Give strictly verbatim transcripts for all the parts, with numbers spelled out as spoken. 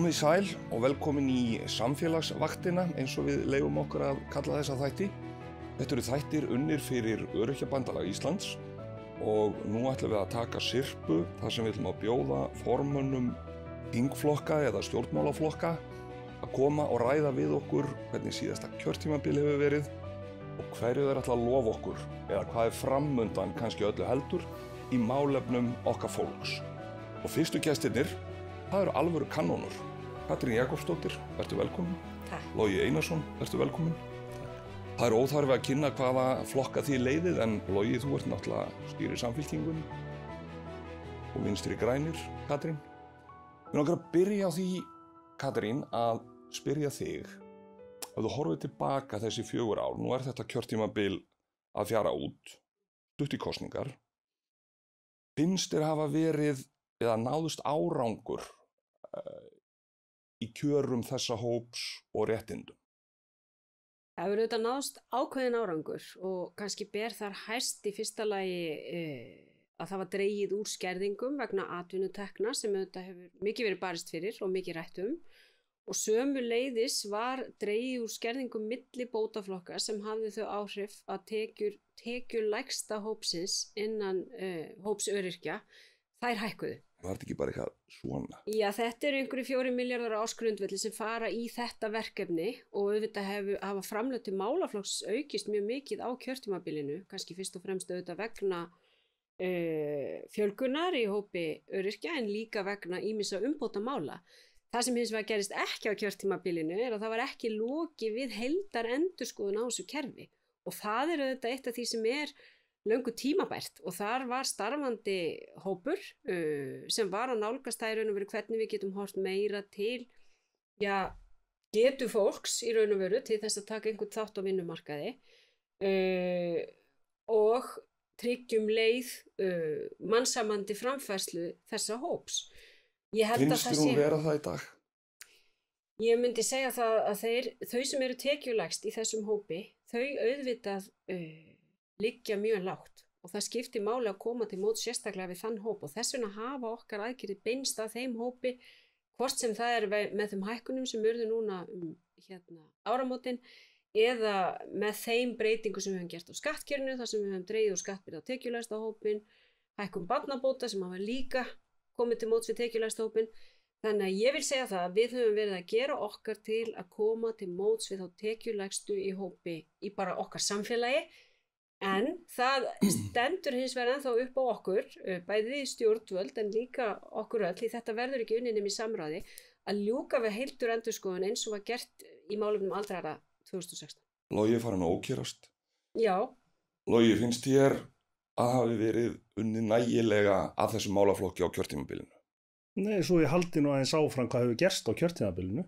Komið sæl og velkomin í samfélagsvaktina eins og við leyfum okkur að kalla þessa þætti. Þetta eru þættir unnir fyrir Öryrkjabandalag Íslands og nú ætlum við að taka syrpu þar sem við ætlum að bjóða formönnum þingflokka eða stjórnmálaflokka að koma og ræða við okkur hvernig síðasta kjörtímabil hefur verið og hverju þeir ætla að lofa okkur eða hvað er framundan kannski öllu heldur í málefnum okkar fólks. Og fyrstu gestirnir, það eru alvöru kanónur. Katrín Jakobsdóttir, vertu velkomin. Takk. Logi Einarsson, vertu velkomin. Það er óþarfi að kynna hvaða flokka þið leiðið, en Logi, þú ert náttúrulega stýrir Samfylkingunni og Vinstri grænir, Katrín. Við langar að byrja á því, Katrín, að spyrja þig, ef þú horfir tilbaka þessi fjögur ár, nú er þetta kjörtímabil að fjara út, stutt í kosningar, finnst þér hafa verið eða náðust árangur uh, í kjörum þessa hóps og réttindum? Það hefur auðvitað náðst ákveðin árangur og kannski ber þar hæst í fyrsta lagi uh, að það var dregið úr skerðingum vegna atvinnutekna sem auðvitað hefur mikið verið barist fyrir og mikið rætt um og sömuleiðis var dregið úr skerðingum milli bótaflokka sem hafði þau áhrif að tekjur, tekjur lægsta hópsins innan uh, hóps öryrkja, þær hækkuðu. Var þetta ekki bara eitthvað svona? Já, þetta eru einhverju fjóri milljarðar á ársgrundvelli sem fara í þetta verkefni og auðvitað hef, hafa framlög til málaflokks aukist mjög mikið á kjörtímabilinu, kannski fyrst og fremst auðvitað vegna uh, fjölgunar í hópi öryrkja en líka vegna ýmissa umbótamála. Það sem hins vegar gerist ekki á kjörtímabilinu er að það var ekki lokið við heildarendurskoðun á þessu kerfi og það er auðvitað eitt af því sem er löngu tímabært og þar var starfandi hópur uh, sem var að nálgast það í raun og veru hvernig við getum hort meira til ja, getu fólks í raun og veru til þess að taka einhvern þátt á vinnumarkaði uh, og tryggjum leið uh, mannsamandi framfærslu þessa hóps. Finnst þér hún vera það í dag? Ég myndi segja það að þeir, þau sem eru tekjulægst í þessum hópi, þau auðvitað uh, liggja mjög lágt og það skiptir máli að koma til móts sérstaklega við þann hóp og þess vegna hafa okkar aðgerðir beinst að þeim hópi hvort sem það er með þeim hækkunum sem urðu núna um hérna, áramótin eða með þeim breytingu sem við höfum gert á skattkerfinu þar sem við höfum dregið úr skattbyrði á tekjulægsta hópin, hækkun barnabóta sem hafa líka komið til móts við tekjulægsta hópin. Þannig að ég vil segja það að við höfum verið að gera okkar til að koma til móts við þá tekjulægstu í hópi í bara okkar samfélagi. En það stendur hins vegar ennþá upp á okkur, bæði stjórnvöld en líka okkur öll, því þetta verður ekki unnin í samráði, að ljúka við heildur endurskoðun eins og var gert í málefnum aldraðra tvö þúsund og sextán. Logi er farin að ókýrast. Já. Logi, finnst þér að hafi verið unnið nægilega að þessum málaflokki á kjörtímabilinu? Nei, svo ég haldi nú aðeins áfram hvað hefur gerst á kjörtímabilinu.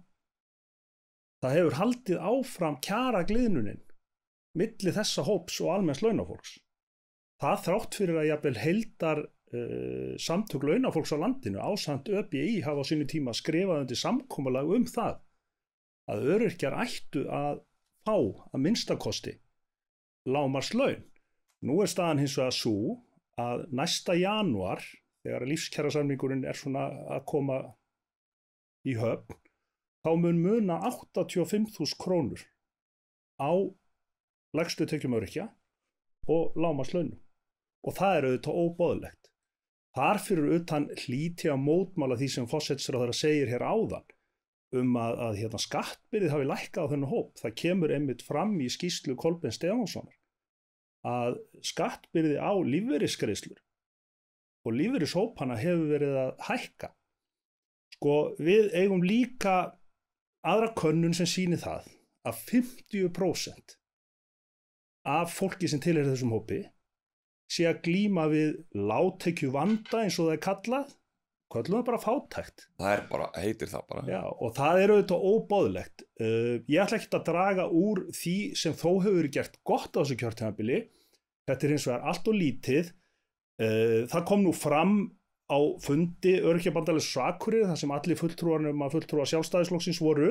Það hefur haldið áfram kjaragliðnunin milli þessa hóps og almenns launafólks. Það þrátt fyrir að jafnvel heildar uh, samtök launafólks á landinu ásamt Ö B I hafa á sínu tíma skrifað undir samkomulag um það að öryrkjar ættu að fá að minnstakosti lágmarkslaun. Nú er staðan hins vegar sú að næsta janúar, þegar lífskjarasamningurinn er svona að koma í höfn, þá mun muna áttatíu og fimm þúsund krónur á lægstu tekjum öryrkja og lágmarkslaunum. Og það er auðvitað óboðlegt. Þar fyrir utan hlýti að mótmála því sem forsætisráðherra segir hér áðan um að, að hérna, skattbyrðið hafi lækkað á þennan hóp. Það kemur einmitt fram í skýrslu Kolbeins Stefánssonar að skattbyrði á lífeyrisgreiðslur og lífeyrishópana hefur verið að hækka. Sko, við eigum líka aðra könnun sem sýnir það að fimmtíu prósent af fólki sem tilheyrir þessum hópi sé að glíma við lágtekju vanda eins og það er kallað, köllum það bara fátækt. Það er bara, heitir það bara. Já, og það er auðvitað óboðlegt. Uh, ég ætla ekki að draga úr því sem þó hefur verið gert gott á þessu kjörtímabili. Þetta er hins vegar allt og lítið. Uh, það kom nú fram á fundi Öryrkjabandalags Akureyrar þar sem allir fulltrúar nema fulltrúar Sjálfstæðisflokksins voru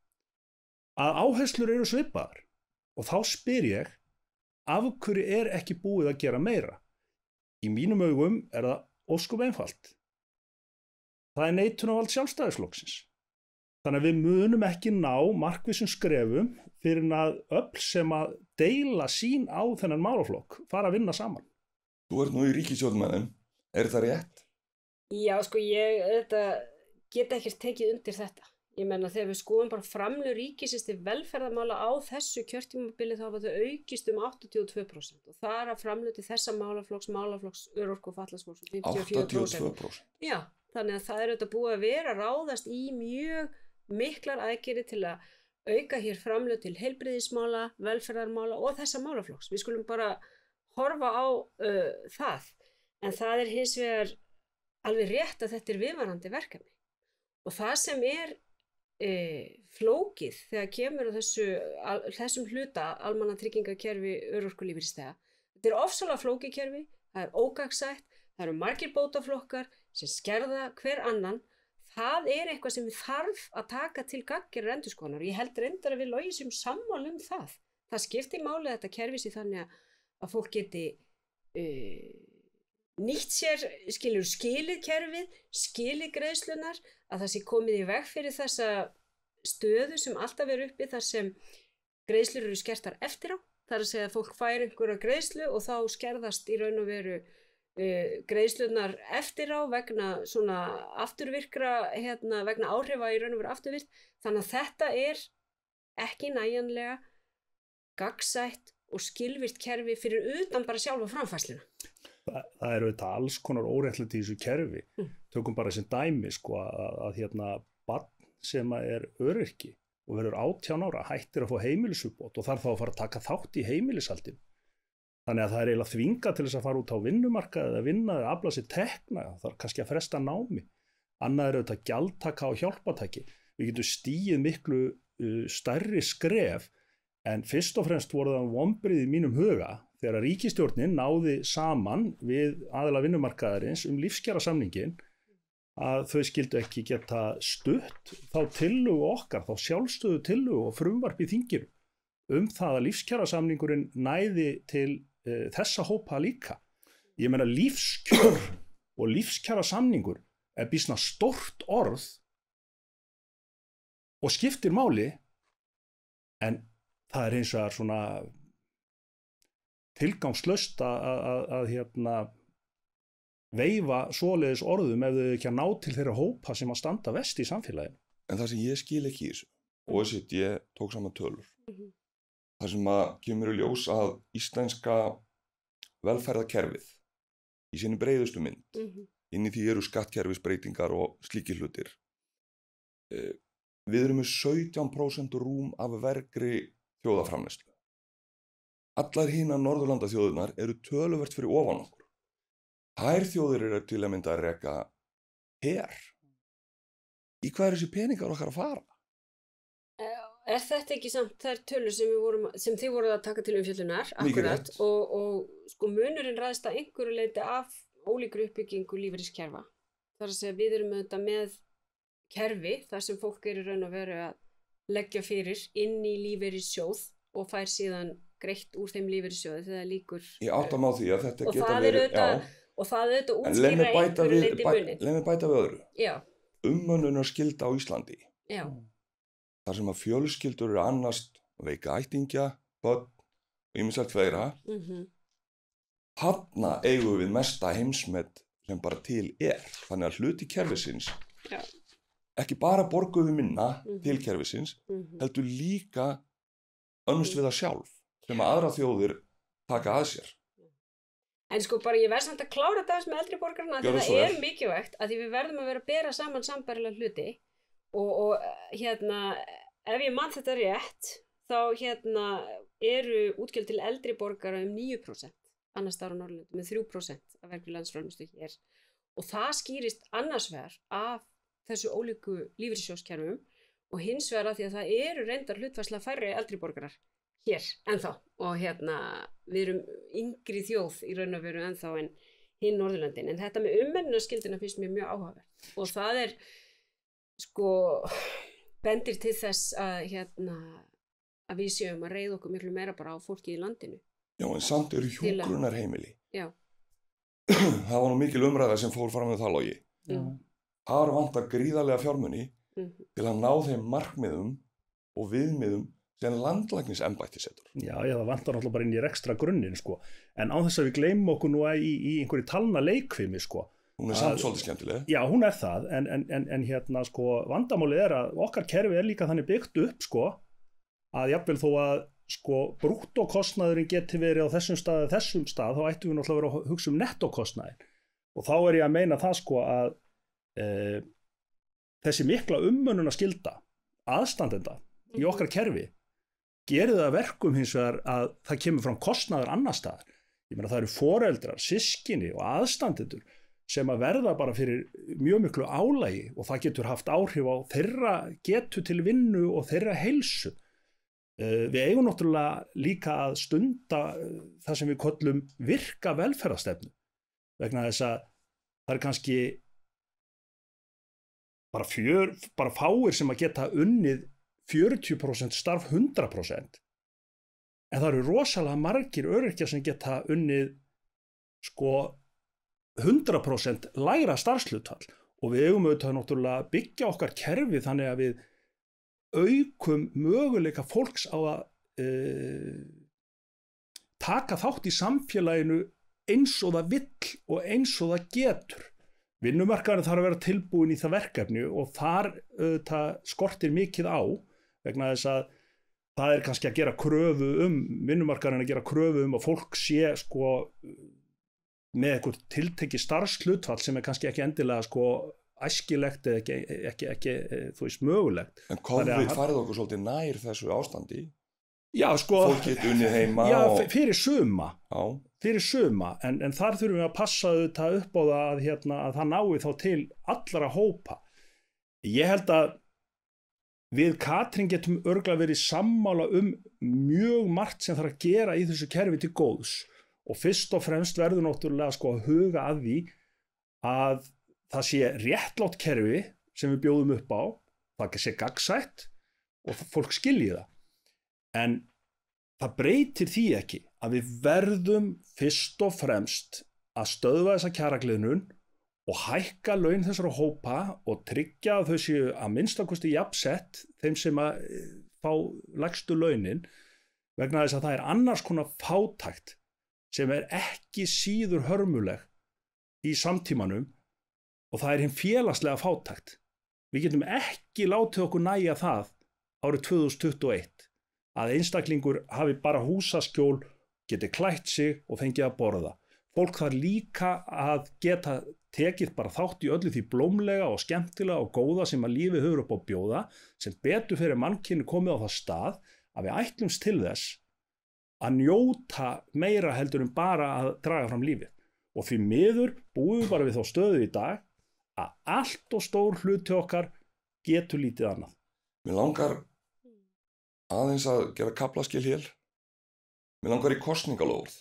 að áherslur eru svipaðar. Og þá spyr ég, af hverju er ekki búið að gera meira? Í mínum augum er það ósköp einfalt. Það er neitunarvald Sjálfstæðisflokksins. Þannig að við munum ekki ná markvissum skrefum fyrir að öll sem að deila sín á þennan málaflokk fara að vinna saman. Þú ert nú í ríkisstjórn með þeim, er það rétt? Já, sko, ég þetta, get ekkert tekið undir þetta. Ég menna þegar við skoðum bara framlög ríkisins til velferðarmála á þessu kjörtímabili þá var þau aukist um áttatíu og tvö prósent og það er að framlög til þessa málaflokks, málaflokks, örorku og fatlastfólks fimmtíu og fjögur prósent. áttatíu og tvö prósent. Já, þannig að það er auðvitað búið að vera ráðast í mjög miklar aðgerðir til að auka hér framlög til heilbrigðismála, velferðarmála og þessa málaflokks. Við skulum bara horfa á uh, það, en það er hins vegar alveg rétt að þetta er viðvarandi verkefni og það sem er E, flókið þegar kemur á þessu, al, þessum hluta almannatryggingakerfi örorkulífeyrisþega. Þetta er ofsalega flókið kerfi, það er ógagnsætt, það eru margir bótaflokkar sem skerða hver annan. Það er eitthvað sem við þarf að taka til gagngerðar endurskoðunar. Ég held reyndar að við Logi séum sammála um það. Það skiptir máli að þetta kerfi sé þannig að fólk geti uh, nýtt sér, skilur skilið kerfið, skilið greiðslunar, að það sé komið í veg fyrir þessa stöðu sem alltaf er uppi þar sem greiðslur eru skertar eftir á. Það er að segja að fólk fær einhverja greiðslu og þá skerðast í raun og veru uh, greiðslunar eftir á vegna svona afturvirkra, hérna, vegna áhrifa í raun og veru afturvirkt. Þannig að þetta er ekki nægjanlega gagnsætt og skilvirkt kerfi fyrir utan bara sjálfa framfærsluna. Það, það eru þetta alls konar óréttlæti í þessu kerfi. Mm. Tökum bara sem dæmi sko að, að hérna barn sem er öryrki og verður átján ára hættir að fá heimilisuppbót og þarf þá að fara að taka þátt í heimilishaldinu. Þannig að það er eiginlega þvinga til þess að fara út á vinnumarkað eða vinna eða afla sér tekna, það er kannski að fresta námi. Annað er auðvitað gjaldtaka og hjálpataki. Við getum stigið miklu uh, stærri skref en fyrst og fremst voru það vonbrigði í mínum huga þegar að ríkisstjórnin náði saman við aðila vinnumarkaðarins um lífskjarasamningin að þau skildu ekki geta stutt þá tillögu okkar, þá sjálfstöðu tillögu og frumvarp í þinginu um það að lífskjarasamningurinn næði til uh, þessa hópa líka. Ég meina lífskjör og lífskjarasamningur er býsna stórt orð og skiptir máli en það er eins og er svona tilgangslaust að, að, að hérna, veifa svoleiðis orðum ef þau ekki að ná til þeirra hópa sem að standa vest í samfélaginu. En það sem ég skil ekki í þessu, og þess að ég tók saman tölur, mm-hmm. það sem að kemur í ljós að íslenska velferðarkerfið í sinni breiðustu mynd, mm-hmm. inn í því eru skattkerfisbreytingar og slíkir hlutir. Eh, við erum með sautján prósent rúm af vergri þjóðarframleiðslu. Allar hinar Norðurlandaþjóðirnar eru töluvert fyrir ofan okkur. Þær þjóðir eru til að mynda að reka her. Í hvað er þessi peningar okkar að fara? Er þetta ekki samt þær tölur sem, við vorum, sem þið voruð að taka til umfjöllunar, akkurat, og, og sko munurinn ræðst að einhverju leyti af ólíkri uppbyggingu lífeyriskerfa. Það er að segja við erum auðvitað með kerfi þar sem fólk eru raun og veru að leggja fyrir inn í lífeyrissjóð og fær síðan greitt úr þeim lífeyrissjóði þegar það líkur. Ég áttam á því að þetta og geta verið, auðvitað, já. Og það er auðvitað útskýra einhverju leyti munin. Leið mig bæta við öðru. Já. Umönnunarskylda á Íslandi. Já. Þar sem að fjölskyldur eru annast veika ættingja, börn og ýmislegt fleira. Mm-hmm. Þarna eigum við mesta heimsmet sem bara til er. Þannig að hluti kerfisins, já. Ekki bara borgum við minna mm-hmm. til kerfisins, mm-hmm. heldur líka önnust við það sjálf, sem að aðra þjóðir taka að sér. En sko bara ég verð samt að klára þetta með eldri borgarna því það er mikilvægt að því við verðum að vera að bera saman sambærilega hluti og, og hérna ef ég man þetta rétt þá hérna eru útgjöld til eldri borgara um níu prósent annars staðar á Norðurlöndum með þrjú prósent af vergri landsframleiðslu hér og það skýrist annars vegar af þessu ólíku lífeyrissjóðskerfum og hins vegar af því að það eru reyndar hlutfallslega færri eldri borgarar hér ennþá og hérna við erum yngri þjóð í raun og veru ennþá en hinn Norðurlöndin en þetta með umönnunarskildina finnst mér mjög áhugavert og það er sko bendir til þess að hérna að við séum að reiða okkur miklu meira bara á fólki í landinu. Já en samt eru hjúkrunarheimili. Já. Það var nú mikil umræða sem fór fram með það Logi. Já. Það vantar gríðarlega fjármuni Mhm. til að ná þeim markmiðum og viðmiðum sem landlæknisembætti setur. Já, já, það vantar náttúrulega bara inn í rekstra grunninn, sko. En á þess að við gleymum okkur nú í, í einhverju talna leikfimi, sko. Hún er samt svolítið skemmtileg. Já, hún er það, en, en, en, en hérna, sko, vandamálið er að okkar kerfi er líka þannig byggt upp, sko, að jafnvel þó að, sko, brúttókostnaðurinn geti verið á þessum stað eða þessum stað, þá ættum við náttúrulega að vera að hugsa um nettókostnaðinn. Og þá er ég að meina það, sko, að e, þessi mikla ummönnuna skylda aðstandenda í okkar kerfi gerir það verkum hins vegar að það kemur fram kostnaður annar staðar. Ég meina það eru foreldrar, systkini og aðstandendur sem að verða bara fyrir mjög miklu álagi og það getur haft áhrif á þeirra getu til vinnu og þeirra heilsu. Uh, við eigum náttúrulega líka að stunda það sem við köllum virka velferðarstefnu vegna þess að það er kannski bara, fjör, bara fáir sem að geta unnið fjörutíu prósent starf hundrað prósent en það eru rosalega margir öryrkjar sem geta unnið sko hundrað prósent lægra starfshlutfall og við eigum auðvitað náttúrulega byggja okkar kerfi þannig að við aukum möguleika fólks á að e, taka þátt í samfélaginu eins og það vill og eins og það getur. Vinnumarkaðurinn þarf að vera tilbúin í það verkefni og þar auðvitað skortir mikið á vegna þess að það er kannski að gera kröfu um, vinnumarkaðurinn að gera kröfu um að fólk sé sko með eitthvað tiltekið starfshlutfall sem er kannski ekki endilega sko æskilegt eða ekki, ekki, ekki, þú veist, mögulegt. En COVID farið okkur svolítið nær þessu ástandi. Já, sko. Fólk getur unnið heima. Já, og... fyrir suma. Já. Fyrir suma, en, en þar þurfum við að passa þetta upp á það að, hérna, að það nái þá til allra hópa. Ég held að við Katrín getum örugglega verið sammála um mjög margt sem þarf að gera í þessu kerfi til góðs. Og fyrst og fremst verður náttúrulega sko að huga að því að það sé réttlátt kerfi sem við bjóðum upp á, það sé gagnsætt og fólk skilji það. En það breytir því ekki að við verðum fyrst og fremst að stöðva þessa kjaragliðnun og hækka laun þessara hópa og tryggja að þau séu að minnstakosti jafnsett þeim sem að fá lægstu launin vegna þess að það er annars konar fátækt sem er ekki síður hörmuleg í samtímanum og það er hinn félagslega fátækt. Við getum ekki látið okkur nægja það árið tvö þúsund tuttugu og eitt að einstaklingur hafi bara húsaskjól, geti klætt sig og fengið að borða. Fólk þarf líka að geta tekið bara þátt í öllu því blómlega og skemmtilega og góða sem að lífið hefur upp á bjóða, sem betur fyrir mannkyni komið á það stað að við ætlumst til þess að njóta meira heldur en bara að draga fram lífið. Og því miður búum við bara við þá stöðu í dag að allt og stór hluti okkar getur lítið annað. Mér langar aðeins að gera kaflaskil hér. Mér langar í kosningalóðurð.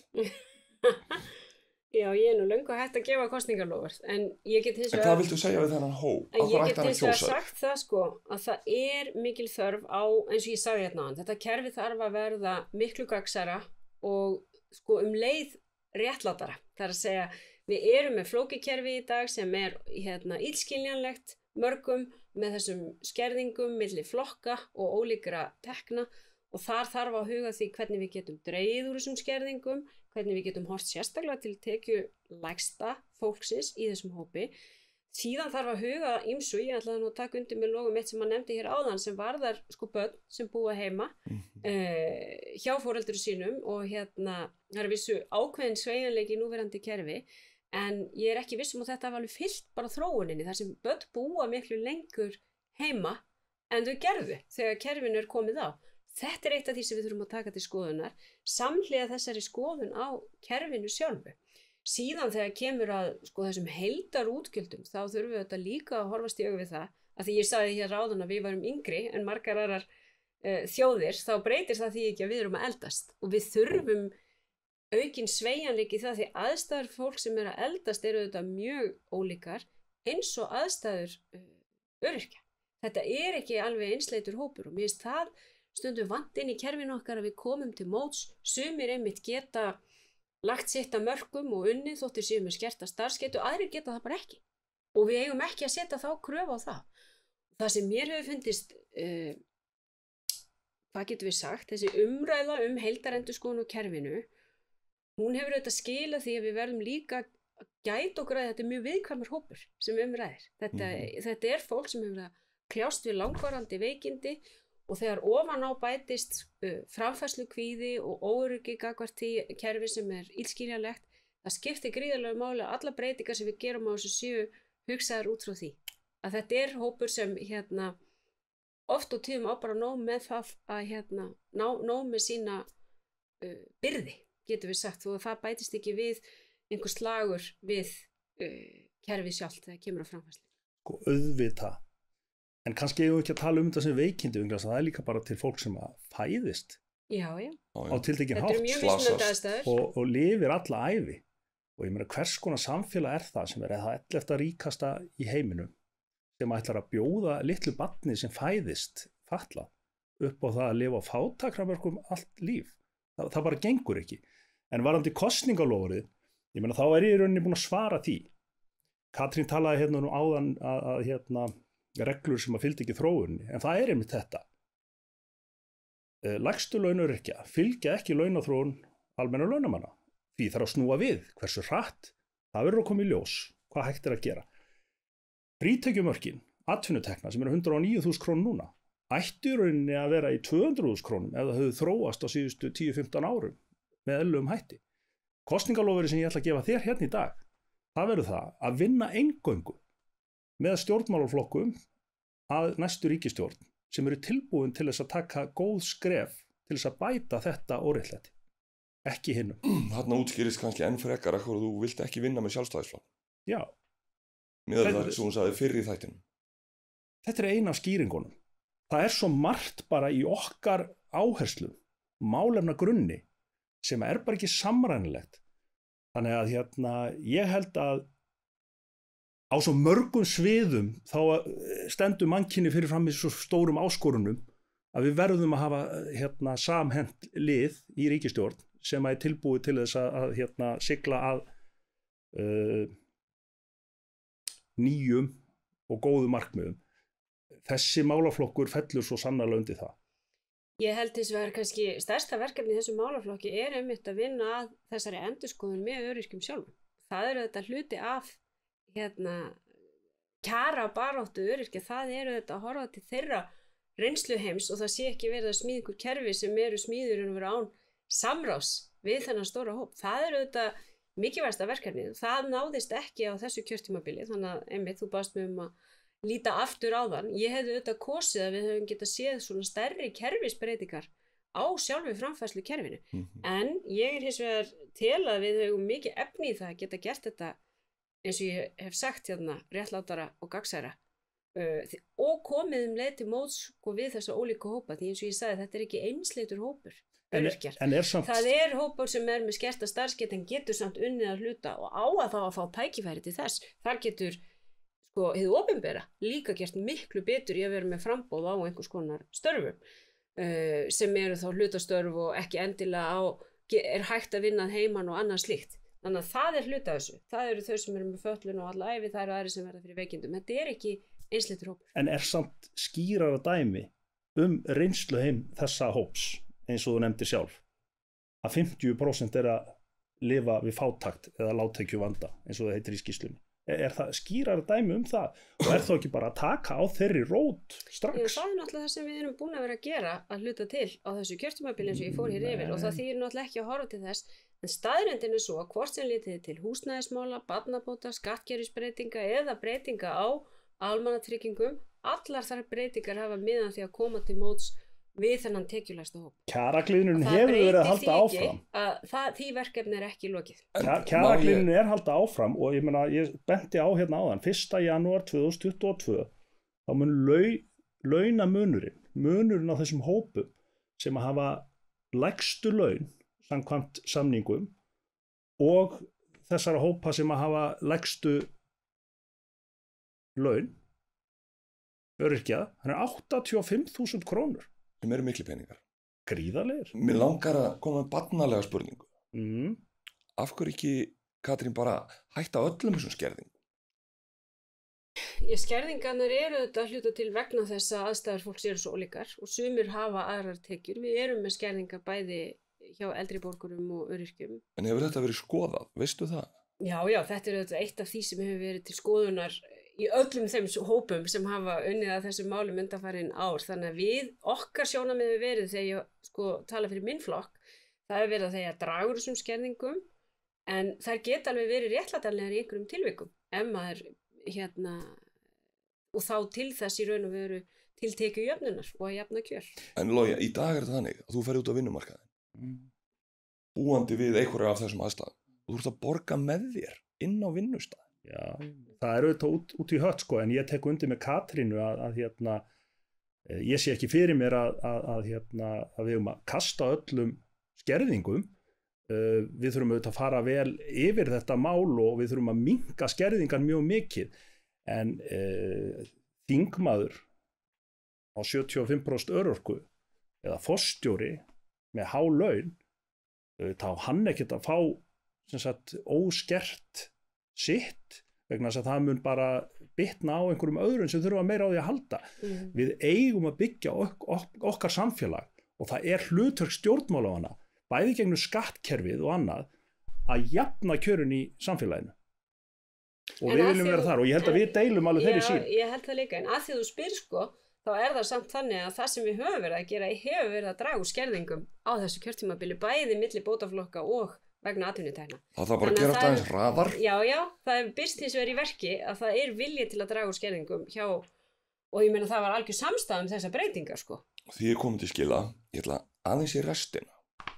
Já, ég er nú löngu hægt að gefa kosningalóðurð, en ég get hins vegar... En hvað viltu segja við þennan hóp? En ég get hins vegar sagt það sko, að það er mikil þörf á, eins og ég sagði hérna áðan, þetta kerfi þarf að verða miklu gagnsærra og sko um leið réttlátara. Það er að segja, við erum með flókikerfi í dag sem er hérna illskiljanlegt mörgum með þessum skerðingum milli flokka og ólíkra tekna og þar þarf að huga því hvernig við getum dregið úr þessum skerðingum, hvernig við getum horft sérstaklega til tekjulægsta fólksins í þessum hópi. Síðan þarf að huga ýmsu, ég ætlaði nú að taka undir með logum eitt sem maður nefndi hér áðan sem varðar sko börn sem búa heima mm-hmm. eh, hjá foreldrum sínum og hérna það er vissu ákveðin sveigjanleiki í núverandi kerfi en ég er ekki viss um að þetta hafi alveg fylgt bara þróuninni þar sem börn búa miklu lengur heima en þau gerðu þegar kerfinu er komið á. Þetta er eitt af því sem við þurfum að taka til skoðunar samhliða þessari skoðun á kerfinu sjálfu. Síðan þegar kemur að sko, þessum heildarútgjöldum þá þurfum við þetta líka að horfast í augu við það að því ég sagði hér áðan að við varum yngri en margar aðrar uh, þjóðir þá breytir það því ekki að við erum að eldast og við þurfum aukin sveigjanleiki í það því aðstæður fólk sem er að eldast eru þetta mjög ólíkar eins og aðstæður uh, öryrkja. Þetta er ekki alveg einsleitur hópur og mér finnst það stundum vant inn í kerfinu okkar að við komum til móts, sumir einmitt geta lagt sitt að mörkum og unnið þóttir séu með skerta starfsgetu, aðrir geta það bara ekki. Og við eigum ekki að setja þá kröfu á það. það sem mér hefur fundist, uh, hvað getum við sagt, þessi umræða um heildarendurskoðun á kerfinu, hún hefur auðvitað skilað því að við verðum líka að gæta okkur að þetta er mjög viðkvæmur hópur sem umræðir. Þetta, mm-hmm. þetta er fólk sem hefur að kljást við langvarandi veikindi og þegar ofan á bætist uh, framfærslukvíði og óöryggi gagnvart því kerfi sem er illskiljanlegt, það skiptir gríðarlega máli að alla breytingar sem við gerum á þessu séu hugsaðar út frá því. Að þetta er hópur sem hérna, oft og tíðum á bara nóg með það að hérna, ná, nóg með sína uh, byrði, getur við sagt, og það bætist ekki við einhver slagur við uh, kerfið sjálft þegar kemur á framfærslu. Sko auðvitað, en kannski eigum við ekki að tala um þetta sem veikindi, það er líka bara til fólk sem að fæðist já, já. á tiltekinn hátt og, og lifir alla ævi. Og ég meina hvers konar samfélag er það sem er það ellefta ríkasta í heiminum sem ætlar að bjóða litlu barni sem fæðist fatlað upp á það að lifa á fátækramörkum allt líf. Það, það bara gengur ekki. En varðandi kosningalofurðið, ég meina þá er ég í rauninni búin að svara því. Katrín talaði hérna nú áðan að, að hérna, reglur sem að fylgdi ekki þróunni, en það er einmitt þetta. Lægstu launöryrkja fylgja ekki launaþróun almenna launamanna. Því þarf að snúa við, hversu hratt, það verður að koma í ljós, hvað hægt er að gera. Frítekjumörkin, atvinnutekna sem eru hundrað og níu þúsund krónur núna, ætti í rauninni að vera í tvö hundruð þúsund krónum ef það hefur þróast á síðustu tíu til fimmtán árum með eðlilegum hætti. Kosningalofurðið sem ég ætla að gefa þér hérna í dag, það verður það að vinna eingöngu með stjórnmálaflokkum að næstu ríkisstjórn sem eru tilbúin til þess að taka góð skref til þess að bæta þetta óréttlæti. Ekki hinnum. Þarna útskýrist kannski enn frekar að þú vilt ekki vinna með sjálfstæðisflokk. Já. Með það sem hún sagði fyrr í þættinum. Þetta er eina af skýringunum. Það er svo margt bara í okkar áherslum, málefna grunni, sem er bara ekki samrænilegt. Þannig að hérna, ég held að á svo mörgum sviðum þá stendur mannkynið fyrir fram í svo stórum áskorunum að við verðum að hafa hérna, samhent lið í ríkisstjórn sem er tilbúið til þess að, að hérna, sigla að uh, nýjum og góðum markmiðum. Þessi málaflokkur fellur svo sannarlega undir það. Ég held þess að kannski stærsta verkefni í þessu málaflokki er einmitt að vinna að þessari endurskoðun með öryrkjum sjálfum. Það eru þetta hluti af hérna, kjara baráttu öryrkja, það eru þetta að horfa til þeirra reynsluheims og það sé ekki verið að smíða ykkur kerfi sem eru smíður en vera án samráðs við þennan stóra hóp. Það eru þetta mikilvægasta verkefnið. Það náðist ekki á þessu kjörtímabili, þannig að einmitt þú baðst mig um að líta aftur á þann. Ég hefði auðvitað kosið að við höfum getað séð svona stærri kerfisbreytingar á sjálfu framfærslu kerfinu. Mm-hmm. En ég er hins vegar til að við höfum mikið efni í það að geta gert þetta eins og ég hef sagt hérna réttlátara og gagnsæra. Uh, og komið um leið til móts sko, við þessa ólíku hópa, því eins og ég sagði þetta er ekki einsleitur hópur öryrkjar. En er samt... Það er hópur sem er með skerta starfsgetu en getur samt unnið að hluta og á að þá að fá tækifæri til þess. Þar getur sko, hið opinbera líka gert miklu betur í að vera með framboð á einhvers konar störfum uh, sem eru þá hlutastörf og ekki endilega á, er hægt að vinna heiman og annað slíkt. Þannig að það er hluta þessu. Það eru þau sem eru með fötlun og alla æfi, það eru aðri sem verða fyrir veikindum. Þetta er ekki einsleitur hópur. En er samt skýrara dæmi um reynsluheim þessa hóps, eins og þú nefndir sjálf, að fimmtíu prósent er að lifa við fátækt eða lágtekjuvanda, eins og það heitir í skýrslunni. Er, er það skýrara dæmi um það? Og er þá ekki bara að taka á þeirri rót strax? Já, það er náttúrulega það sem við erum búin að vera að gera að hluta til á þessu kjörtímabili eins og ég fór hér yfir og það þýðir náttúrulega ekki að horfa til þess. En staðreyndin er svo að hvort sem litið til húsnæðismála, barnabóta, skattkerfisbreytinga eða breytinga á almannatryggingum, allar þær breytingar hafa miðað því að koma til móts við þennan tekjulægsta hóp. Kjaragliðnunin hefur verið að halda áfram. Að það, því verkefni er ekki lokið. Kjaragliðnunin er halda áfram og ég meina, ég benti á hérna áðan, fyrsta janúar tvö þúsund tuttugu og tvö, þá mun lau, launamunurinn, munurinn á þessum hópum sem að hafa lægstu laun samkvæmt samningum og þessara hópa sem að hafa lægstu laun, öryrkja, hann er áttatíu og fimm þúsund krónur. Sem eru miklu peningar. Gríðarlegir. Mér langar að koma með barnalega spurningu. Mm. Af hverju ekki, Katrín, bara hætta öllum þessum skerðingum? Ég skerðingarnar eru þetta hluta til vegna þess að aðstæður fólks eru svo ólíkar og sumir hafa aðrar tekjur. Við erum með skerðingar bæði hjá eldri borgurum og öryrkjum. En hefur þetta verið skoðað, veistu það? Já, já, þetta er auðvitað eitt af því sem hefur verið til skoðunar í öllum þeim hópum sem hafa unnið að þessum málum undanfarin ár. Þannig að við, okkar sjónarmið hefur verið þegar ég sko tala fyrir minn flokk, það hefur verið að þegar dragur þessum skerðingum, en þær geta alveg verið réttlætanlegar í einhverjum tilvikum. Ef maður, hérna, og þá til þess í raun og veru til tekju jöfnunar og að jafna kjör. En Logi, í dag er þetta þannig að þú ferð út á vinnumarkaðinn, mm. búandi við einhverja af þessum aðstæðum. Þú ert að borga með þér inn á vinnustað. Já, það er auðvitað út, út í hött sko, en ég tek undir með Katrínu að, að hérna, ég sé ekki fyrir mér að, að, að, hérna, að við höfum að kasta öllum skerðingum. Uh, við þurfum auðvitað að fara vel yfir þetta mál og við þurfum að minnka skerðingar mjög mikið. En uh, þingmaður á sjötíu og fimm prósent örorku eða forstjóri með há laun, uh, þá hann ekkert að fá sem sagt óskert sitt vegna þess að það mun bara bitna á einhverjum öðrum sem þurfa meira á því að halda. Mm. Við eigum að byggja ok ok okkar samfélag og það er hlutverk stjórnmálamanna, bæði gegnum skattkerfið og annað, að jafna kjörun í samfélaginu. Og en við viljum vera þar og ég held að en, við deilum alveg þeirri sín. Já, ég held það líka, en að því þú spyr sko, þá er það samt þannig að það sem við höfum verið að gera, hefur verið að draga úr skerðingum á þessu kjörtímabili, bæði milli bótaflokka og vegna atvinnutekna. Það þarf bara að gera þetta aðeins hraðar. Já, já, það er birst hins vegar í verki að það er vilji til að draga úr skerðingum hjá, og ég meina það var algjör samstaða um þessa breytingar, sko. Því ég komið til skila, ég ætla aðeins í restina.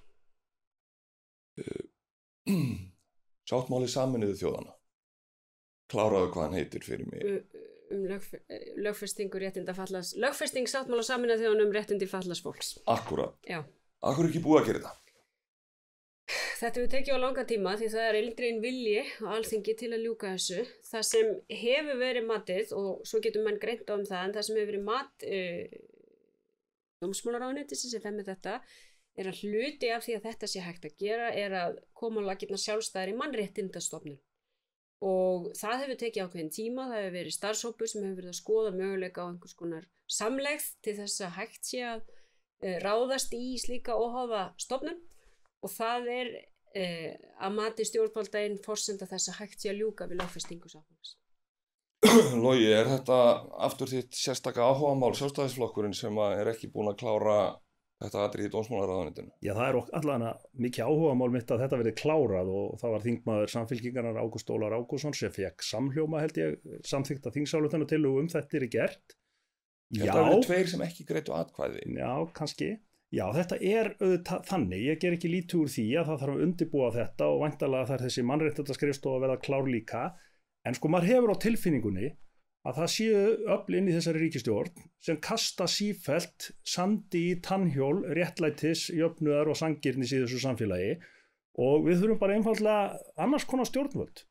Uh, sáttmáli Sameinuðu þjóðanna. Kláraðu hvað hann heitir fyrir mig. Um, um lögf lögfestingu réttinda fatlaðs, lögfesting sáttmála Sameinuðu þjóðanna um réttindi fatlaðs fólks. Akkúrat. Já. Akkur er ekki búið að gera þetta? Þetta hefur tekið á langa tíma því það er eldrein vilji á Alþingi til að ljúka þessu. Það sem hefur verið matið, og svo getur menn greint um það, en það sem hefur verið mat uh, dómsmálaráðuneytisins sem fer með þetta, er að hluti af því að þetta sé hægt að gera er að koma á laggirnar sjálfstæðar í mannréttindastofnun. Og það hefur tekið ákveðin tíma, það hefur verið starfshópur sem hefur verið að skoða möguleika á einhvers konar samlegð til þess að hægt sé að uh, ráðast í slíka óháða stofnun. Og það er eh, að mati stjórnvalda einn forsenda þess að hægt sé að ljúka við lögfestingu sáttmálans. Logi, er þetta aftur þitt sérstaka áhugamál Sjálfstæðisflokkurinn sem er ekki búin að klára þetta atriði í dómsmálaráðuneytinu? Já, það er allavega mikið áhugamál mitt að þetta verið klárað og það var þingmaður Samfylkingarinnar Ágúst Ólafur Ágústsson sem fékk samhljóma held ég samþykkta þingsályktunartillögu um þetta er gert. Já. Þetta eru tveir sem ekki greiddu atkvæði. Já, kannski. Já, þetta er auðvitað þannig, ég ger ekki lítið úr því að það þarf að undirbúa þetta og væntanlega þarf þessi mannréttindaskrifstofa að verða klár líka, en sko maður hefur á tilfinningunni að það séu öfl inn í þessari ríkisstjórn sem kasta sífellt sandi í tannhjól, réttlætis, jöfnuðar og sanngirnis í þessu samfélagi og við þurfum bara einfaldlega annars konar stjórnvöld.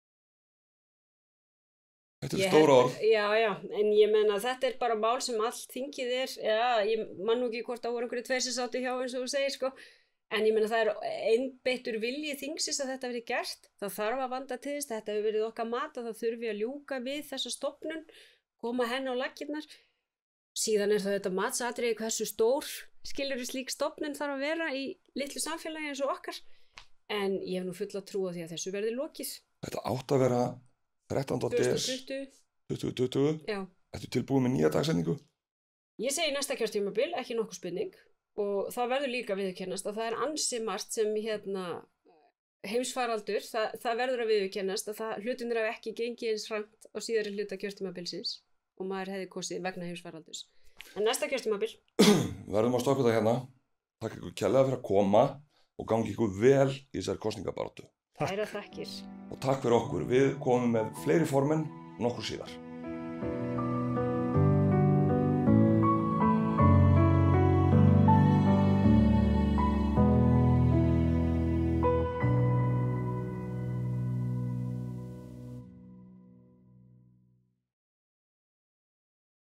Þetta er stóra orð. Já, já, en ég menna þetta er bara mál sem allt þingið er, já, ég man nú ekki hvort það voru einhverju tveir sem sátu hjá eins og þú segir, sko, en ég menna það er einbeittur vilji þingsins að þetta verið gert, það þarf að vanda til þess, þetta hefur verið okkar mat að það þurfi að ljúka við þessa stofnun, koma henn á laggirnar, síðan er það þetta matsatriði hversu stór skilur slík stofnun þarf að vera í litlu samfélagi eins og okkar, en ég hef nú full að trúa því að þessu verði lokið. Þetta átt að vera þrettánda des tuttugu tuttugu. Já. Ertu tilbúið með nýja dagsetningu? Ég segi næsta kjörtímabil, ekki nokkuð spurning og það verður líka viðurkennast að það er ansi margt sem hérna heimsfaraldur, það, það verður að viðurkennast að það, hlutinir hafa ekki gengið eins hratt á síðari hluta kjörtímabilsins og maður hefði kosið vegna heimsfaraldurs. En næsta kjörtímabil. Verðum að stoppa þetta hérna. Takk ykkur kærlega fyrir að koma og gangi ykkur vel í þessari kosningabaráttu. Kærar þakkir. Og takk fyrir okkur. Við komum með fleiri formenn nokkur síðar.